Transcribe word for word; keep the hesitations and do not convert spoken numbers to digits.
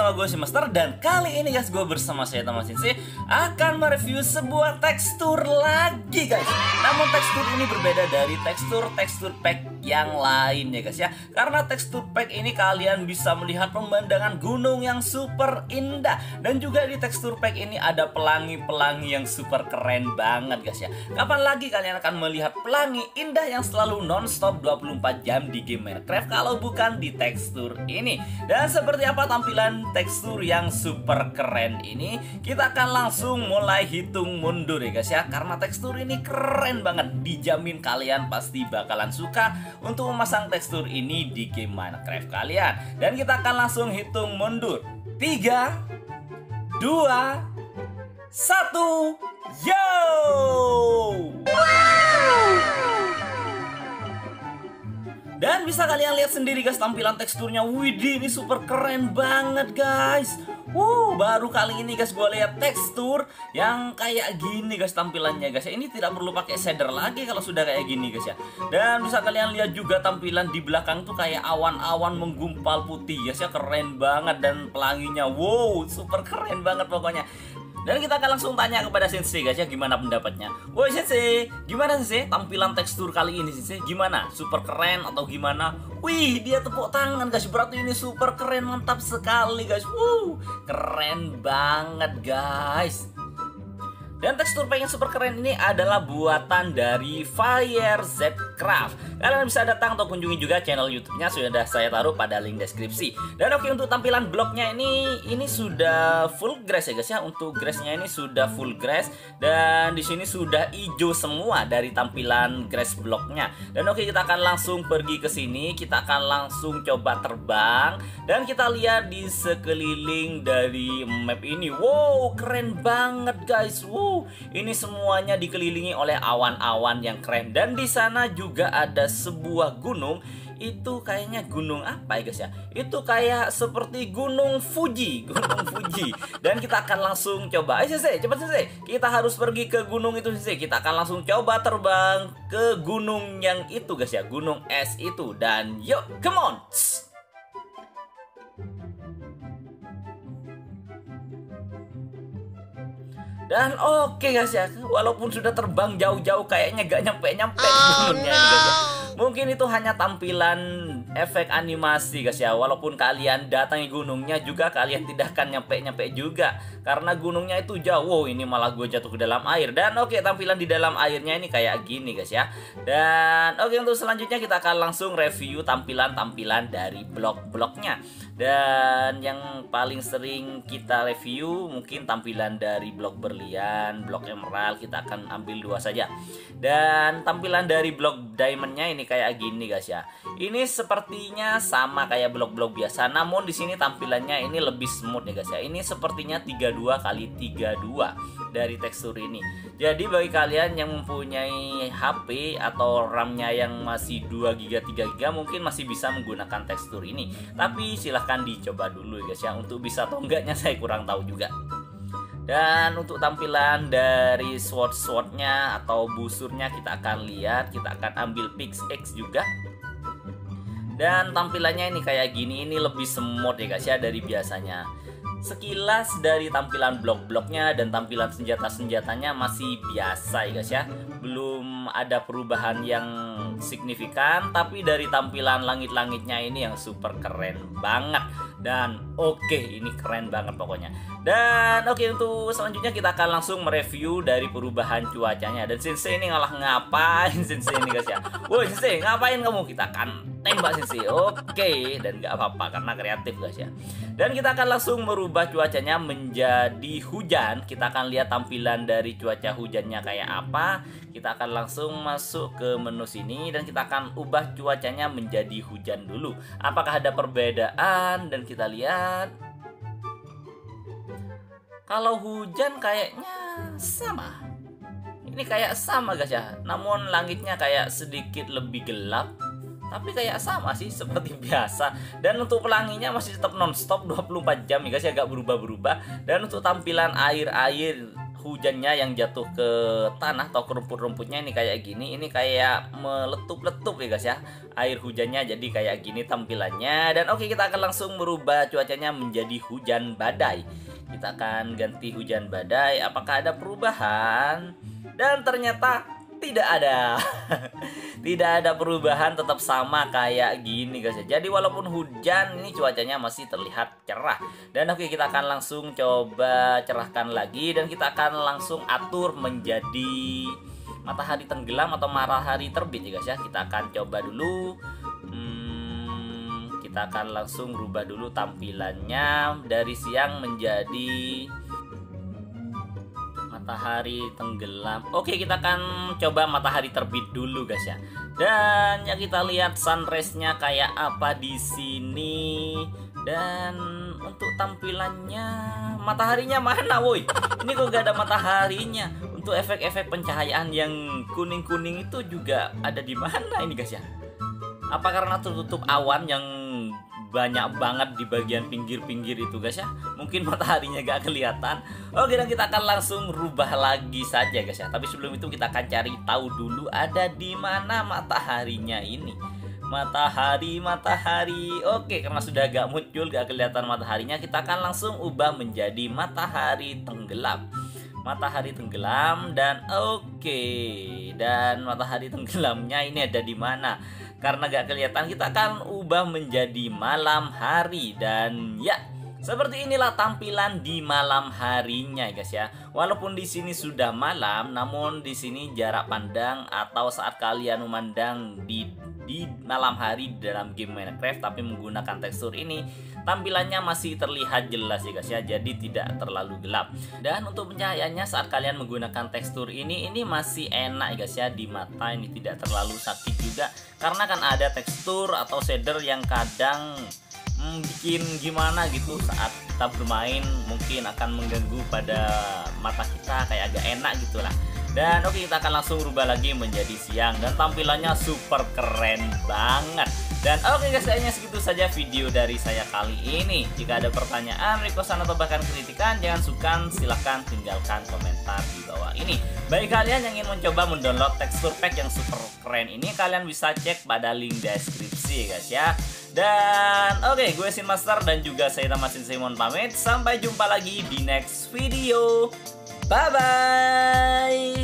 bersama gue si Master. Dan kali ini guys gue bersama saya teman Sensei akan mereview sebuah tekstur lagi guys. Namun tekstur ini berbeda dari tekstur-tekstur pack yang lain ya guys ya. Karena tekstur pack ini kalian bisa melihat pemandangan gunung yang super indah. Dan juga di tekstur pack ini ada pelangi-pelangi yang super keren banget guys ya. Kapan lagi kalian akan melihat pelangi indah yang selalu non-stop dua puluh empat jam di game Minecraft kalau bukan di tekstur ini. Dan seperti apa tampilan tekstur yang super keren ini, kita akan langsung mulai hitung mundur ya guys ya. Karena tekstur ini keren banget, dijamin kalian pasti bakalan suka untuk memasang tekstur ini di game Minecraft kalian. Dan kita akan langsung hitung mundur. Tiga, dua, satu, yo! Dan bisa kalian lihat sendiri guys tampilan teksturnya. Widih, ini super keren banget guys. Wow, baru kali ini guys gue lihat tekstur yang kayak gini guys tampilannya guys. Ini tidak perlu pakai shader lagi kalau sudah kayak gini guys ya. Dan bisa kalian lihat juga tampilan di belakang tuh kayak awan-awan menggumpal putih guys ya. Keren banget dan pelanginya. Wow, super keren banget pokoknya. Dan kita akan langsung tanya kepada Sensei guys ya, gimana pendapatnya. Woi Sensei, gimana Sensei tampilan tekstur kali ini Sensei? Gimana? Super keren atau gimana? Wih, dia tepuk tangan guys, berarti ini super keren, mantap sekali guys. Wow, keren banget guys. Dan tekstur pack yang super keren ini adalah buatan dari FireZcraft. Kalian bisa datang atau kunjungi juga channel YouTube-nya, sudah saya taruh pada link deskripsi. Dan oke, untuk tampilan bloknya ini ini sudah full grass ya guys ya. Untuk grassnya ini sudah full grass dan di sini sudah hijau semua dari tampilan grass bloknya. Dan oke, kita akan langsung pergi ke sini, kita akan langsung coba terbang dan kita lihat di sekeliling dari map ini. Wow, keren banget guys. Wow. Ini semuanya dikelilingi oleh awan-awan yang keren. Dan di sana juga ada sebuah gunung. Itu kayaknya gunung apa ya guys ya? Itu kayak seperti gunung Fuji. Gunung Fuji. Dan kita akan langsung coba. Ayo Sensei, cepat Sensei. Kita harus pergi ke gunung itu Sensei. Kita akan langsung coba terbang ke gunung yang itu guys ya. Gunung es itu. Dan yuk, come on. Dan oke okay guys ya, walaupun sudah terbang jauh-jauh kayaknya gak nyampe-nyampe oh, gunungnya no. ini guys ya. Mungkin itu hanya tampilan efek animasi guys ya. Walaupun kalian datangi gunungnya juga kalian tidak akan nyampe-nyampe juga. Karena gunungnya itu jauh. Wow, ini malah gue jatuh ke dalam air. Dan oke okay, tampilan di dalam airnya ini kayak gini guys ya. Dan oke okay, untuk selanjutnya kita akan langsung review tampilan-tampilan dari blok-bloknya. Dan yang paling sering kita review mungkin tampilan dari blok berlian, blok emerald, kita akan ambil dua saja. Dan tampilan dari blok diamondnya ini kayak gini guys ya. Ini sepertinya sama kayak blok-blok biasa, namun di sini tampilannya ini lebih smooth ya guys ya. Ini sepertinya tiga puluh dua kali tiga puluh dua dari tekstur ini. Jadi bagi kalian yang mempunyai H P atau RAM-nya yang masih dua giga, tiga giga mungkin masih bisa menggunakan tekstur ini. Tapi silahkan dicoba dulu guys ya. Untuk bisa atau enggaknya saya kurang tahu juga. Dan untuk tampilan dari sword-swordnya atau busurnya kita akan lihat. Kita akan ambil pickaxe juga. Dan tampilannya ini kayak gini. Ini lebih smooth ya guys ya dari biasanya. Sekilas dari tampilan blok-bloknya dan tampilan senjata-senjatanya masih biasa ya guys ya. Belum ada perubahan yang signifikan. Tapi dari tampilan langit-langitnya ini yang super keren banget. Dan oke, okay, ini keren banget pokoknya. Dan oke, okay, untuk selanjutnya kita akan langsung mereview dari perubahan cuacanya. Dan Sensei ini ngalah ngapain Sensei ini guys ya. Woi Sensei, ngapain kamu? Kita akan tembak Sensei. Oke, okay. Dan gak apa-apa karena kreatif guys ya. Dan kita akan langsung merubah cuacanya menjadi hujan. Kita akan lihat tampilan dari cuaca hujannya kayak apa. Kita akan langsung masuk ke menu sini dan kita akan ubah cuacanya menjadi hujan dulu. Apakah ada perbedaan? Dan kita lihat. Kalau hujan kayaknya sama. Ini kayak sama guys ya. Namun langitnya kayak sedikit lebih gelap. Tapi kayak sama sih seperti biasa. Dan untuk pelanginya masih tetap nonstop dua puluh empat jam ya guys ya, gak berubah-berubah. Dan untuk tampilan air-air hujannya yang jatuh ke tanah atau ke rumput-rumputnya ini kayak gini, ini kayak meletup-letup ya guys ya, air hujannya jadi kayak gini tampilannya. Dan oke, kita akan langsung merubah cuacanya menjadi hujan badai. Kita akan ganti hujan badai, apakah ada perubahan? Dan ternyata tidak ada. Tidak ada perubahan, tetap sama kayak gini guys ya. Jadi walaupun hujan, ini cuacanya masih terlihat cerah. Dan oke, kita akan langsung coba cerahkan lagi, dan kita akan langsung atur menjadi matahari tenggelam atau matahari terbit ya guys ya. Kita akan coba dulu. Hmm, kita akan langsung rubah dulu tampilannya dari siang menjadi matahari tenggelam. Oke, kita akan coba matahari terbit dulu guys ya. Dan ya kita lihat sunrise-nya kayak apa di sini. Dan untuk tampilannya mataharinya mana woi? Ini kok gak ada mataharinya. Untuk efek-efek pencahayaan yang kuning-kuning itu juga ada di mana ini guys ya? Apa karena tertutup awan yang banyak banget di bagian pinggir-pinggir itu guys ya? Mungkin mataharinya gak kelihatan. Oke, dan kita akan langsung rubah lagi saja guys ya. Tapi sebelum itu kita akan cari tahu dulu ada di mana mataharinya ini. Matahari, matahari. Oke, karena sudah gak muncul, gak kelihatan mataharinya, kita akan langsung ubah menjadi matahari tenggelam. Matahari tenggelam, dan oke, dan matahari tenggelamnya ini ada di mana? Karena gak kelihatan, kita akan ubah menjadi malam hari. Dan ya, seperti inilah tampilan di malam harinya guys ya. Walaupun di sini sudah malam, namun di sini jarak pandang atau saat kalian memandang di di malam hari dalam game Minecraft tapi menggunakan tekstur ini, tampilannya masih terlihat jelas ya guys ya. Jadi tidak terlalu gelap. Dan untuk pencahayaannya saat kalian menggunakan tekstur ini, ini masih enak ya guys ya di mata. Ini tidak terlalu sakit juga, karena kan ada tekstur atau shader yang kadang hmm, bikin gimana gitu saat kita bermain, mungkin akan mengganggu pada mata kita, kayak agak enak gitulah. Dan oke, kita akan langsung rubah lagi menjadi siang, dan tampilannya super keren banget. Dan oke guys, kayaknya segitu saja video dari saya kali ini. Jika ada pertanyaan, requestan atau bahkan kritikan, jangan sukar silahkan tinggalkan komentar di bawah ini. Bagi kalian yang ingin mencoba mendownload tekstur pack yang super keren ini, kalian bisa cek pada link deskripsi guys ya. Dan oke, gue Sin Master dan juga saya Tamasin Simon pamit. Sampai jumpa lagi di next video. Bye bye.